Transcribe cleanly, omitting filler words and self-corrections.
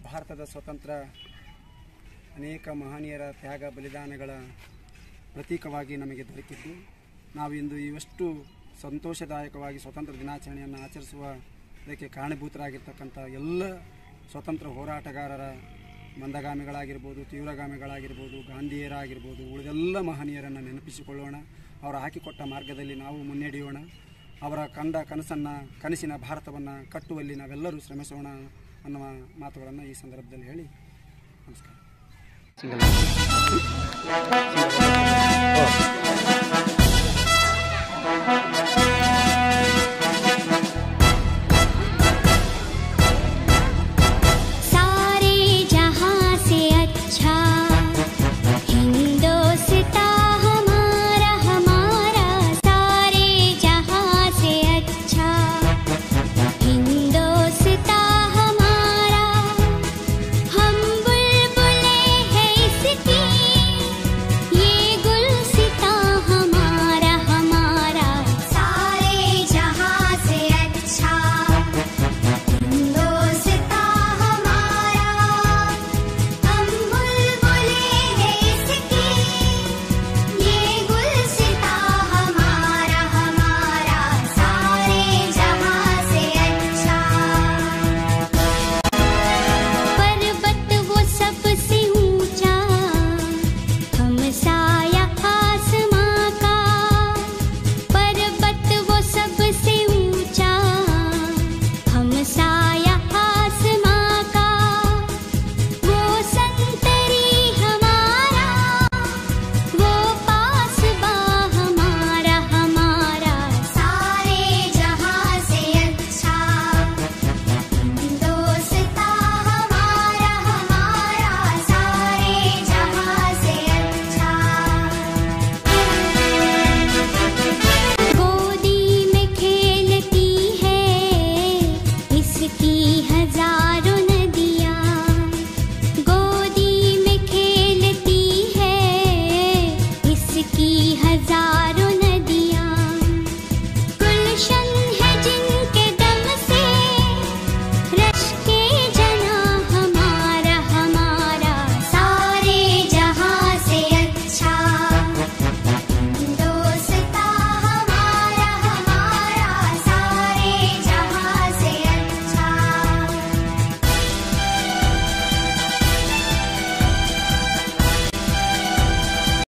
ಭಾರತದ ಸ್ವತಂತ್ರ ಅನೇಕ ಮಹನೀಯರ ತ್ಯಾಗ ಬಲಿದಾನಗಳ ಪ್ರತೀಕವಾಗಿ ನಮಗೆ ದೊರಕಿದ್ದು ನಾವು ಇಂದು ಇವಷ್ಟು ಸಂತೋಷದಾಯಕವಾಗಿ ಸ್ವತಂತ್ರ ದಿನಾಚರಣೆಯನ್ನು ಆಚರಿಸುವುದಕ್ಕೆ ಕಾರಣಭೂತರಾಗಿರ್ತಕ್ಕಂಥ ಎಲ್ಲ ಸ್ವತಂತ್ರ ಹೋರಾಟಗಾರರ ಮಂದಗಾಮಿಗಳಾಗಿರ್ಬೋದು, ತೀವ್ರಗಾಮಿಗಳಾಗಿರ್ಬೋದು, ಗಾಂಧಿಯರಾಗಿರ್ಬೋದು, ಉಳಿದೆಲ್ಲ ಮಹನೀಯರನ್ನು ನೆನಪಿಸಿಕೊಳ್ಳೋಣ. ಅವರು ಹಾಕಿಕೊಟ್ಟ ಮಾರ್ಗದಲ್ಲಿ ನಾವು ಮುನ್ನಡೆಯೋಣ. ಅವರ ಕಂಡ ಕನಸಿನ ಭಾರತವನ್ನು ಕಟ್ಟುವಲ್ಲಿ ನಾವೆಲ್ಲರೂ ಶ್ರಮಿಸೋಣ ಅನ್ನುವ ಮಾತುಗಳನ್ನು ಈ ಸಂದರ್ಭದಲ್ಲಿ ಹೇಳಿ ನಮಸ್ಕಾರ.